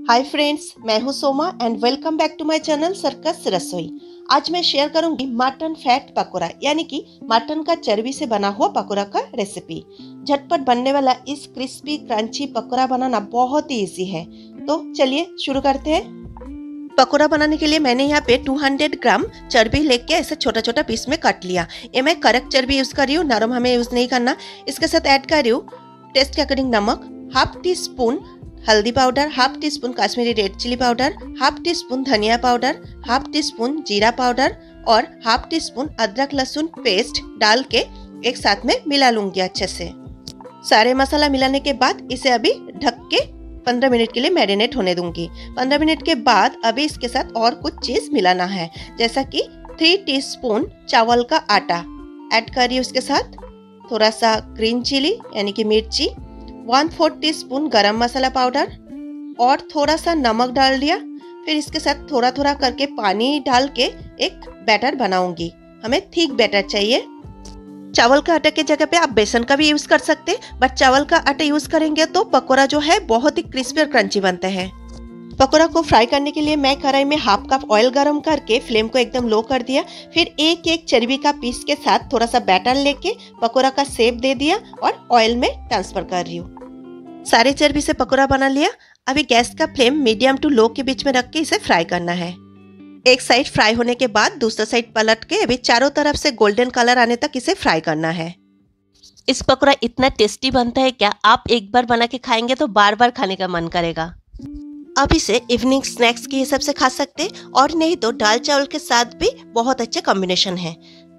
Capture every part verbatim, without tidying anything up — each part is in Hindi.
हाय फ्रेंड्स, मैं हूं Soma and welcome back to my channel circus Rasoi. आज मैं शेयर करूंगी मटन फैट पकोड़ा यानी कि मटन का चर्बी से बना हुआ पकोड़ा का रेसिपी। झटपट बनने वाला इस क्रिस्पी क्रंची पकोड़ा बनाना बहुत ही इजी है, तो चलिए शुरू करते हैं। पकोड़ा बनाने के लिए मैंने यहाँ पे दो सौ ग्राम चर्बी लेके ऐसे छोटा छोटा पीस में काट लिया। ये मैं करेक्ट चर्बी यूज कर रही हूँ, नरम हमें यूज नहीं करना। इसके साथ ऐड कर रही हूँ टेस्ट के अकॉर्डिंग नमक, हाफ टी स्पून हल्दी powder, half teaspoon Kashmiri red chilli powder, half teaspoon धनिया पाउडर, हाफ टी स्पून जीरा पाउडर और हाफ टी स्पून अदरक लहसुन पेस्ट डाल के एक साथ में मिला लूंगी अच्छे से। सारे मसाला मिलाने के बाद इसे अभी ढक के पंद्रह मिनट के लिए मैरिनेट होने दूंगी। पंद्रह मिनट के बाद अभी इसके साथ और कुछ चीज मिलाना है, जैसा कि थ्री टी स्पून चावल का आटा ऐड करिए। उसके साथ थोड़ा सा ग्रीन चिली यानी कि मिर्ची, वन फोर्थ टी स्पून गरम मसाला पाउडर और थोड़ा सा नमक डाल दिया। फिर इसके साथ थोड़ा थोड़ा करके पानी डाल के एक बैटर बनाऊंगी। हमें थिक बैटर चाहिए। चावल का आटा के जगह पे आप बेसन का भी यूज कर सकते हैं, बट चावल का आटा यूज करेंगे तो पकोड़ा जो है बहुत ही क्रिस्पी और क्रंची बनते हैं। पकोड़ा को फ्राई करने के लिए मैं कढ़ाई में हाफ कप ऑयल गरम करके फ्लेम को एकदम लो कर दिया। फिर एक एक चर्बी का पीस के साथ थोड़ा सा बैटर लेके पकोड़ा का शेप दे दिया और ऑयल में ट्रांसफर कर रही हूँ। सारे चर्बी से पकोड़ा बना लिया। अभी गैस का फ्लेम मीडियम टू लो के बीच में रख के इसे फ्राई करना है। एक साइड फ्राई होने के बाद दूसरा साइड पलट के अभी चारों तरफ से गोल्डन कलर आने तक इसे फ्राई करना है। इस पकोड़ा इतना टेस्टी बनता है क्या, आप एक बार बना के खाएंगे तो बार बार खाने का मन करेगा। अब इसे इवनिंग स्नैक्स के हिसाब से खा सकते हैं और नहीं तो दाल चावल के साथ भी बहुत अच्छा कॉम्बिनेशन है।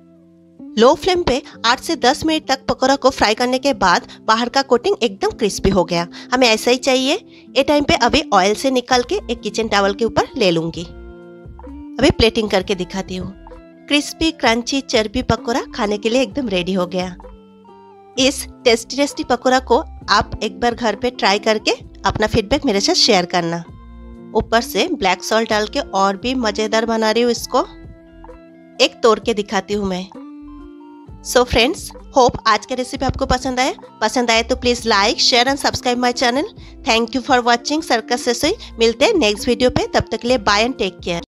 लो फ्लेम पे आठ से दस मिनट तक पकोड़ा को फ्राई करने के बाद बाहर का कोटिंग एकदम क्रिस्पी हो गया। हमें ऐसा ही चाहिए। ये टाइम पे अभी ऑयल से निकाल के एक किचन टॉवल के ऊपर ले लूंगी। अभी प्लेटिंग करके दिखाती हूँ। क्रिस्पी क्रंची चर्बी पकोड़ा खाने के लिए एकदम रेडी हो गया। इस टेस्टी टेस्टी पकोड़ा को आप एक बार घर पे ट्राई करके अपना फीडबैक मेरे साथ शेयर करना। ऊपर से ब्लैक सॉल्ट डाल के और भी मजेदार बना रही हूँ इसको। एक तोड़ के दिखाती हूँ मैं। सो फ्रेंड्स, होप आज का रेसिपी आपको पसंद आए पसंद आए तो please like share and subscribe my channel. Thank you for watching circus Rasoi. मिलते हैं नेक्स्ट वीडियो पे, तब तक के लिए बाय एंड टेक केयर।